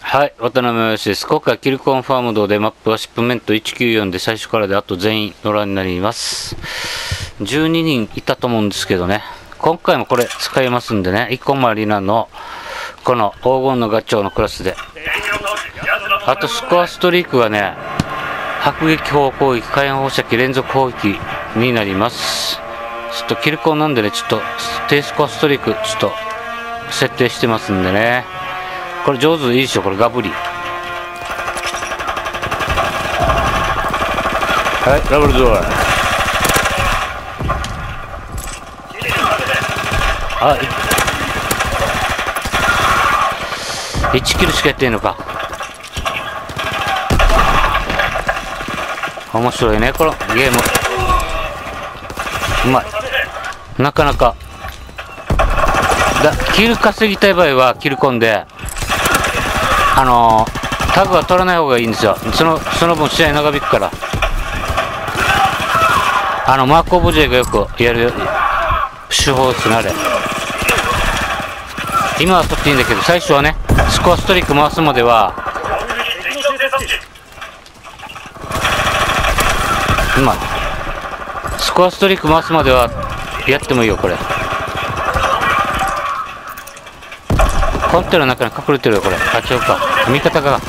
はい、渡辺義です。今回キルコンファームドでマップはシップメント194で最初からであと全員野良になります。12人いたと思うんですけどね。今回もこれ使いますんでね。生駒里奈のこの黄金のガチョウのクラスで。あとスコアストリークはね、迫撃砲攻撃、火炎放射器連続攻撃になります。ちょっとキルコンなんでね、ちょっと低スコアストリークちょっと設定してますんでね。これ上手いいでしょ、これガブリ。はい、ダブルドア。1キルしかやってんのか。面白いね、このゲーム。うまい。なかなか。キル稼ぎたい場合はキルコンで、タグは取らない方がいいんですよ。その分試合長引くから。マークオブジェがよくやる手法ですね、あれ。今は取っていいんだけど、最初はね、スコアストリック回すまでは、スコアストリック回すまではやってもいいよ、これ。コンテナの中に隠れてるよ、これ。あ、違うか。味方が。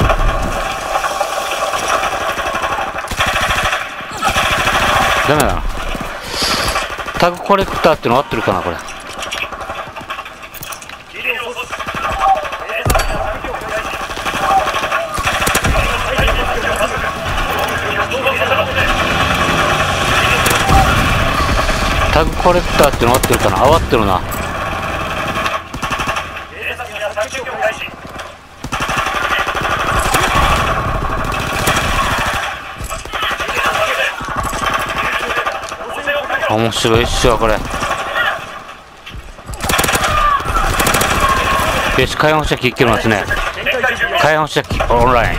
ダメだな。タグコレクターっての合ってるかな、これ。タグコレクターっての合ってるかな。合ってるな。面白いっしょ、これ。よし、火炎放射器いけますね。火炎放射器オンライ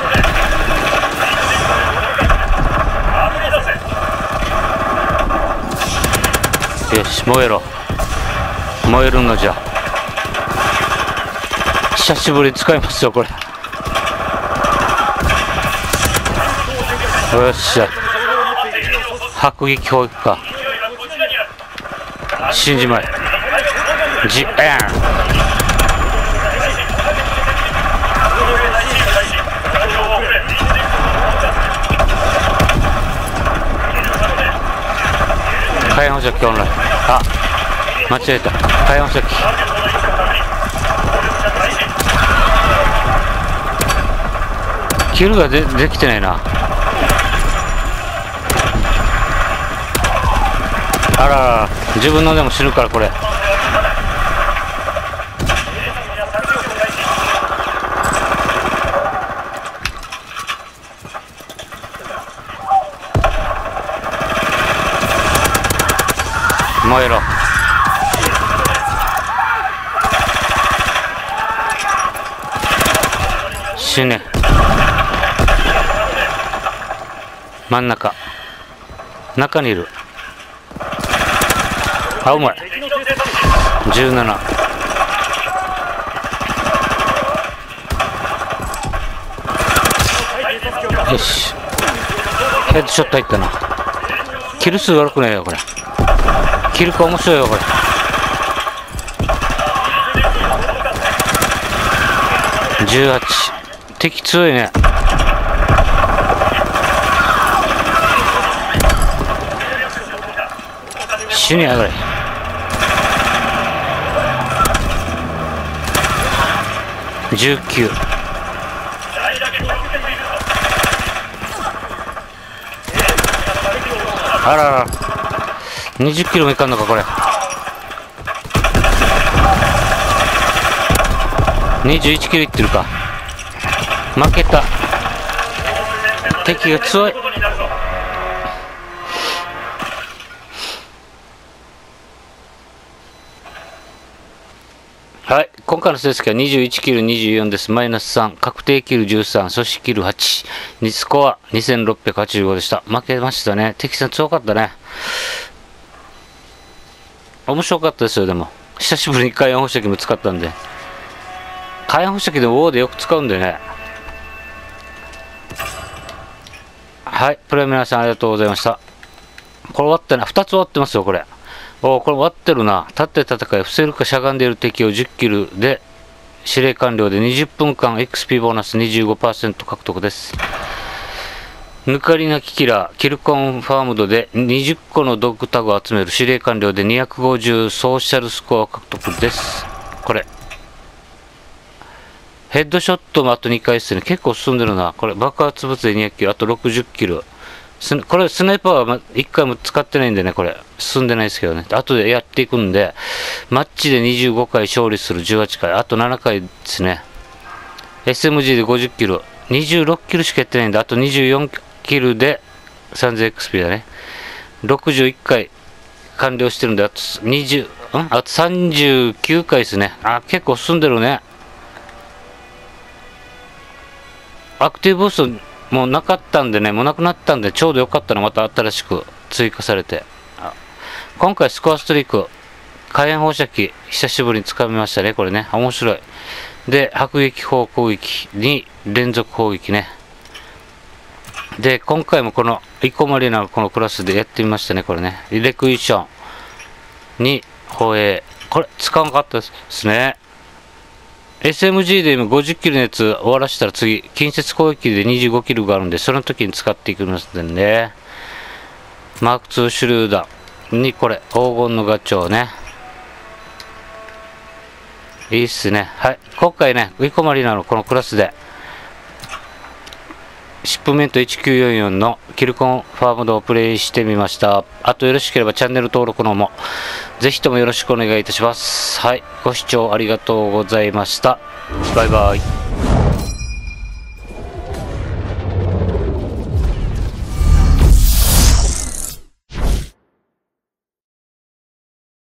ン。よし、燃えろ。燃えるのじゃ。久しぶりに使いますよ、これ。よっしゃ。迫撃砲撃か。死んじまえ。ジッエン。火炎放射器オンライン。あ、間違えた。火炎放射器。キルができてないな。あらら、自分のでも死ぬから、これ。燃えろ。死ね。真ん中。中にいる。あ、うまい。17。よし。ヘッドショット入ったな。キル数悪くないよ、これ。キルか面白いよ、これ。18。敵強いね。死にやがれ。19。あらら、20キロもいかんのか、これ。21キロいってるか。負けた。敵が強い。はい。今回の成績は21キル24です。マイナス3。確定キル13。阻止キル8。スコア2685でした。負けましたね。敵さん強かったね。面白かったですよ、でも。久しぶりに火炎放射器も使ったんで。 火炎放射器でウォーでよく使うんでね。はい、プレイ皆さんありがとうございました。これ終わってな、2つ終わってますよ、これ。おお、これ終わってるな。立って戦い、伏せるかしゃがんでいる敵を10キルで、指令完了で20分間 XP ボーナス 25% 獲得です。抜かりなきキラー、キルコンファームドで20個のドッグタグを集める指令完了で250ソーシャルスコア獲得です。これ。ヘッドショットもあと2回ですね。結構進んでるな。これ爆発物で200キル、あと60キル。これスナイパーは1回も使ってないんでね、これ。進んでないですけどね。後でやっていくんで、マッチで25回勝利する18回、あと7回ですね。SMG で50キル、26キルしかやってないんで、あと24キルで 3000XP だね。61回完了してるんで、あと39回ですね。あ、結構進んでるね。アクティブブーストもうなかったんでね、もうなくなったんで、ちょうどよかったのまた新しく追加されて。今回スコアストリーク、火炎放射器、久しぶりに掴みましたね、これね。面白い。で、迫撃砲攻撃に連続砲撃ね。で、今回もこの、イコマリナのこのクラスでやってみましたね、これね。レクイションに歩兵。これ、使わなかったですね。SMG で今50キルのやつ終わらせたら次、近接攻撃で25キルがあるんで、その時に使っていきますんでね。マーク2手榴弾にこれ、黄金のガチョウね。いいっすね。はい。今回ね、ウィコマリナのこのクラスで、シップメント1944のキルコンファームドをプレイしてみました。あとよろしければチャンネル登録の方もぜひともよろしくお願いいたします。はい。ご視聴ありがとうございました。バイバイ。